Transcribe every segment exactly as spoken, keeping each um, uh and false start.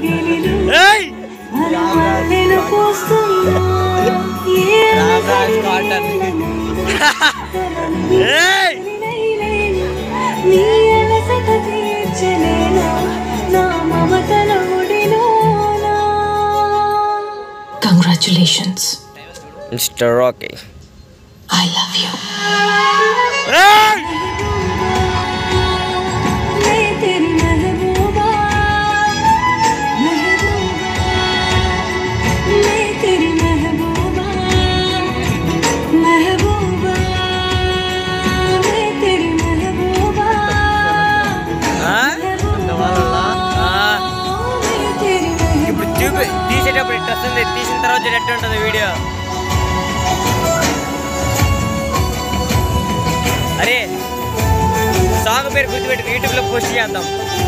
Congratulations, Mister Rocky. I love you. Hey! తీసేటప్పుడు ఇట్లా వస్తుంది, తీసిన తర్వాత ఎట్లా ఉంటుంది వీడియో. అరే సాంగ్ పేరు గుర్తుపెట్టి యూట్యూబ్లో పోస్ట్ చేద్దాం.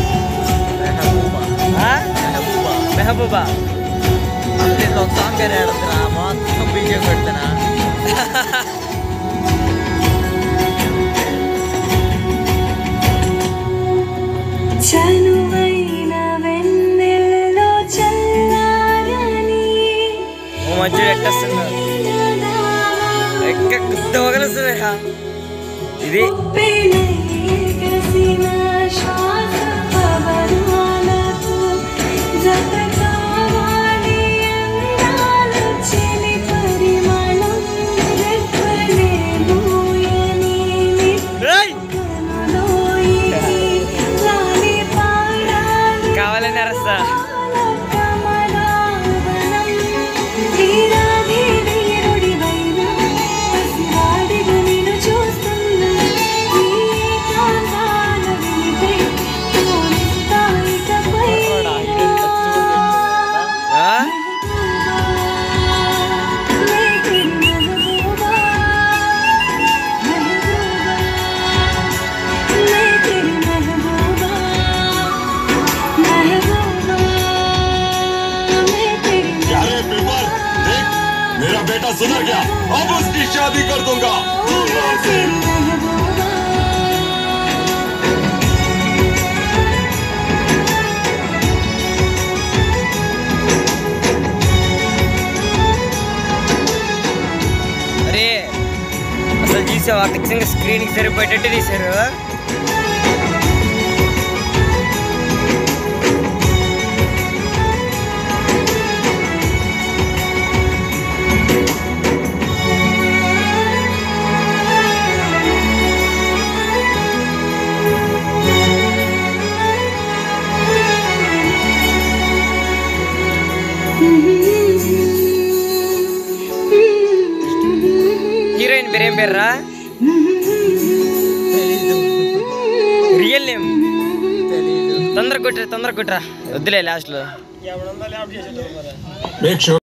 మెహబూబా ఒక సాంగ్ పేరు ఆడుతున్నా మొత్తం బీజే పెడుతున్నా. మధ్యలో ఎట్టేస్తున్నారు, ఎక్క గుద్ద వగలుస్తుందిరా ఇది. కావాలని అరస్తా मेरा बेटा सुधर गया, अब उसकी शादी कर दूंगा. అరే అసలు చూసావా ఖచ్చితంగా స్క్రీన్కి సరిపోయేటట్టు తీశారు. హీరోయిన్ పేరేం పేర్రా? రియల్ నేమ్ తొందర కొట్టరా తొందర కొట్టరా వద్దులే లాస్ట్లో.